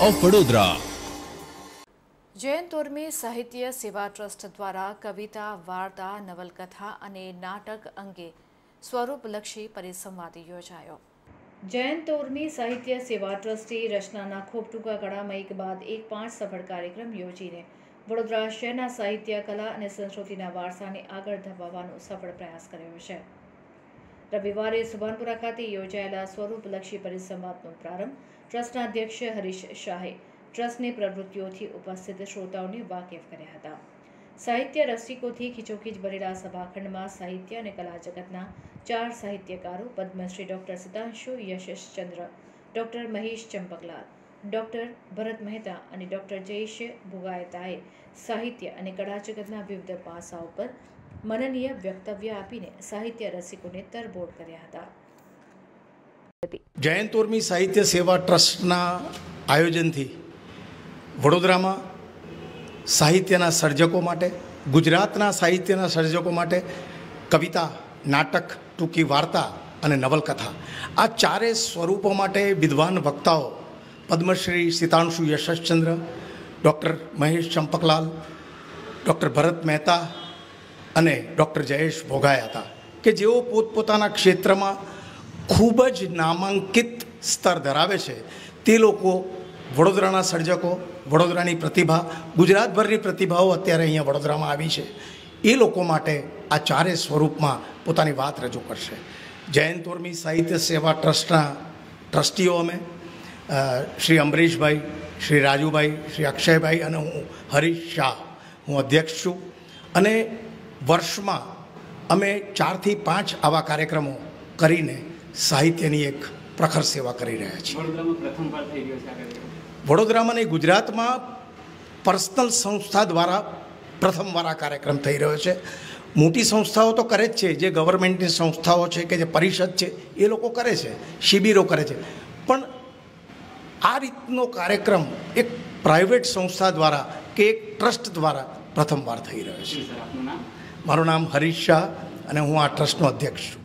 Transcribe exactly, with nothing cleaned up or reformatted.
Of Vadodara. Jayant Urmi સાહિત્ય સેવા trust દ્વારા કવિતા, વાર્તા, નવલકથા અને નાટક અંગે સ્વરૂપલક્ષી પરિસંવાદ યોજાયો। જયંત ઉર્મી સાહિત્ય સેવા ટ્રસ્ટે રચનાના ખૂબ ટૂંકા ગાળામાં એક બાદ એક પાંચ સફળ કાર્યક્રમ યોજીને વડોદરા શહેરના સાહિત્ય, કલા અને સંસ્કૃતિના વારસાને આગળ ધપાવવાનો સફળ પ્રયાસ કર્યો છે। રવિવારે સુભાનપુરા ખાતે યોજાયેલા સ્વરૂપલક્ષી પરિસંવાદનો પ્રારંભ ટ્રસ્ટના અધ્યક્ષ હરીશ શાહે ટ્રસ્ટની પ્રવૃત્તિઓથી ઉપસ્થિત શ્રોતાઓને વાકેફ કર્યા હતા। સાહિત્ય રસિકોથી ખીચોખીચ ભરેલા સભાખંડમાં સાહિત્ય અને કલા જગતના ચાર સાહિત્યકારો Padma Shri doctor Sitanshu Yashchandra, doctor Mahesh Champaklal, doctor Bharat Mehta અને ડૉક્ટર જયેશ ભોગાયતાએ સાહિત્ય અને કળા જગતના વિવિધ પાસાઓ પર મનનીય વક્તવ્ય આપીને સાહિત્ય રસિકોને તરબોળ કર્યા હતા। જયંત ઉર્મી સાહિત્ય સેવા ટ્રસ્ટના આયોજનથી વડોદરામાં સાહિત્યના સર્જકો માટે, ગુજરાતના સાહિત્યના સર્જકો માટે કવિતા, નાટક, ટૂંકી વાર્તા અને નવલકથા આ ચારેય સ્વરૂપો માટે વિદ્વાન વક્તાઓ પદ્મશ્રી સિતાંશુ યશચંદ્ર, ડૉક્ટર મહેશ ચંપકલાલ, ડૉક્ટર ભરત મહેતા અને ડૉક્ટર જયેશ ભોગાયા હતા કે જેઓ પોતપોતાના ક્ષેત્રમાં ખૂબ જ નામાંકિત સ્તર ધરાવે છે। તે લોકો વડોદરાના સર્જકો, વડોદરાની પ્રતિભા, ગુજરાતભરની પ્રતિભાઓ અત્યારે અહીંયા વડોદરામાં આવી છે, એ લોકો માટે આ ચારે સ્વરૂપમાં પોતાની વાત રજૂ કરશે। જયંત ઉર્મી સાહિત્ય સેવા ટ્રસ્ટના ટ્રસ્ટીઓ અમે શ્રી અમરીશભાઈ, શ્રી રાજુભાઈ, શ્રી અક્ષયભાઈ અને હું હરીશ શાહ, હું અધ્યક્ષ છું અને વર્ષમાં અમે ચારથી પાંચ આવા કાર્યક્રમો કરીને સાહિત્યની એક પ્રખર સેવા કરી રહ્યા છીએ। વડોદરામાં નહીં, ગુજરાતમાં પર્સનલ સંસ્થા દ્વારા પ્રથમવાર આ કાર્યક્રમ થઈ રહ્યો છે। મોટી સંસ્થાઓ તો કરે જ છે, જે ગવર્મેન્ટની સંસ્થાઓ છે કે જે પરિષદ છે એ લોકો કરે છે, શિબિરો કરે છે, પણ આ રીતનો કાર્યક્રમ એક પ્રાઇવેટ સંસ્થા દ્વારા કે એક ટ્રસ્ટ દ્વારા પ્રથમવાર થઈ રહ્યો છે। મારું નામ હરીશ શાહ અને હું આ ટ્રસ્ટનો અધ્યક્ષ છું।